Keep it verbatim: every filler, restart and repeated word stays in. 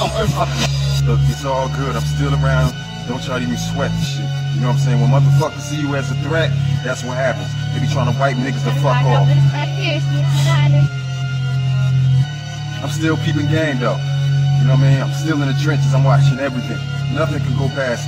Look, it's all good. I'm still around. Don't y'all even sweat the shit. You know what I'm saying? When motherfuckers see you as a threat, that's what happens. They be trying to wipe niggas the fuck off. I'm still peeping game though. You know what I mean? I'm still in the trenches. I'm watching everything. Nothing can go past me.